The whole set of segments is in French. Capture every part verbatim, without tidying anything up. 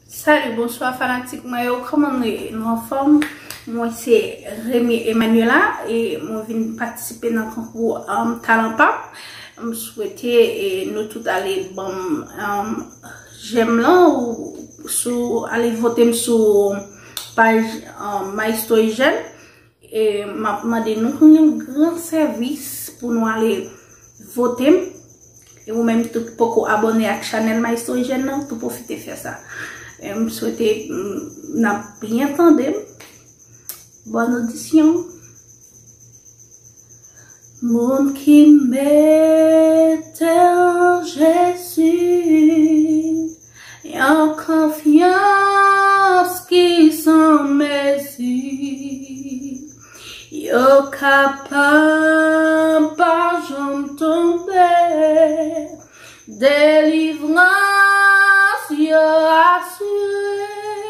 Salut, bonsoir fanatique. Moi, comment nous en forme? Moi, c'est Rémi Emmanuela et moi, je viens participer dans le concours um, Talent Pop. Je souhaitais nous tous aller bon, um, j'aime là ou sur, aller voter sur page um, My Story Jeune. Et m'a demandé nous un grand service pour nous aller voter. Et vous même tout pour abonner à la chaîne My Story Jeune pour profiter de faire ça. Et je souhaite n'a bien entendu. Bonne audition. Monde qui m'était en Jésus et en confiance qui s'en mesure. Yo capable pas j'en tomber. Délivrance yo assuré.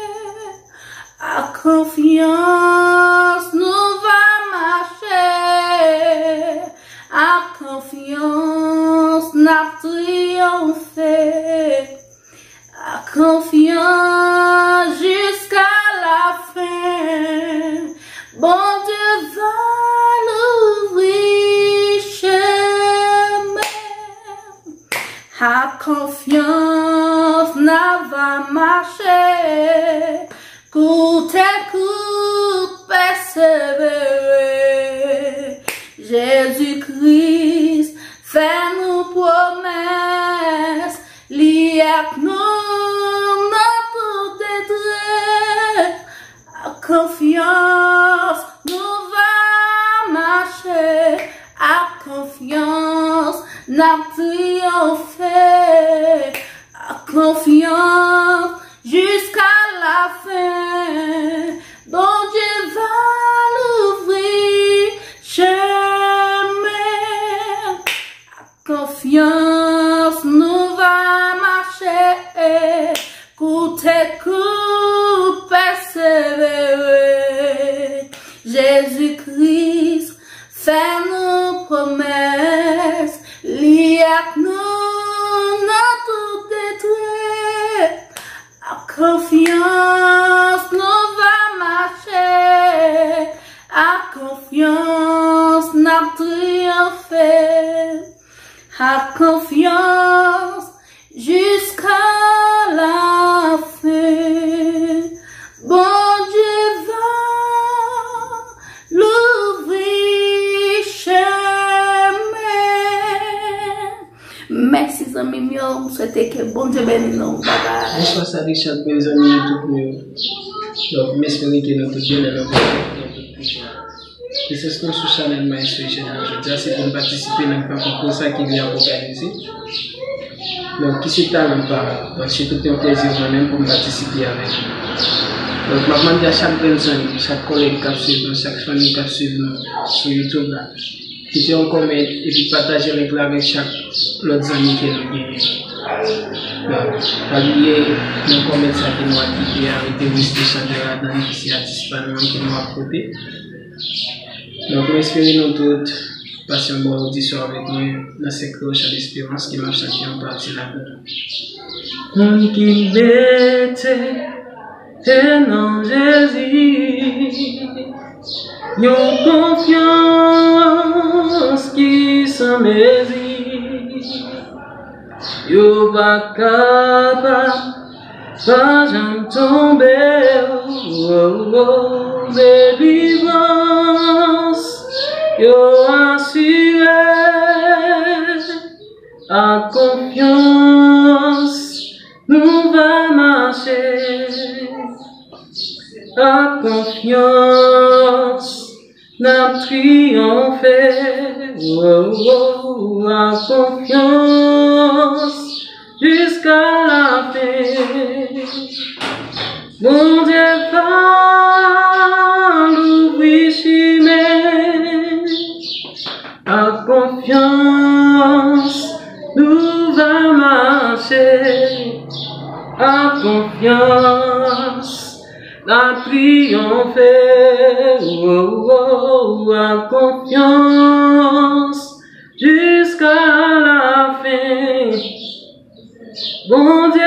À confiance nous va marcher. À confiance n'a triomphé. À confiance jusqu'à la fin. Bon Dieu va l'ouvrir chemin. À confiance n'a va marcher. Coûte et coûte persévérer. Jésus-Christ fait nous promesses. Lié avec nous dans tout détruire. À confiance nous va marcher. À confiance n'a triomphé. À confiance jusqu'à la fin. Bon Dieu va l'ouvrir chemin. À confiance nous va marcher. Coûte et coûte persévérer. Jésus-Christ fait nos promesses. Lié avec nous dans tout détruire. À confiance nous va marcher. À confiance n'a triomphé. À confiance jusqu'à la fin. Bon Dieu va l'ouvrir chemin. Merci amis mieux, souhaitez que bon Dieu bénisse nous. Bye bye. Bonsoir, ça Richard, mes amis, tout mieux. Donc, j'espère que nous tous bien dans notre vie. Et c'est ce que nous sur la chaîne My Story Jeune. Je dis, c'est pour participer dans le concours ça qui vient organisé. Donc, qui c'est Talent Pop? Donc, c'est tout un plaisir moi-même pour participer avec vous. Donc, je demande à chaque personne, chaque collègue qui suit, chaque famille qui suit sur YouTube, là, quitter un commentaire et puis partager avec chaque autre ami qui nous gagne. Donc, pas oublier de commenter ça qui nous a quitté avec des Mister Chandra dans les artistes qui nous a côté. Donc, nous espérons nous tous passer une bonne audition avec nous dans cette cloche à l'espérance qui m'a chanté en partie là-dedans. On qui m'était en Jésus, yon confiance qui s'en mesure, yon pas capable, pas j'en tomber, oh, oh, délivrance, yon assuré, à confiance, nous va marcher. À confiance, n'a triomphé. Oh, oh, à confiance, jusqu'à la fin. Mon Dieu va l'ouvrir chemin. À confiance, nous va marcher. À confiance. La triompher, oh, oh, oh, à confiance jusqu'à la fin. Bon Dieu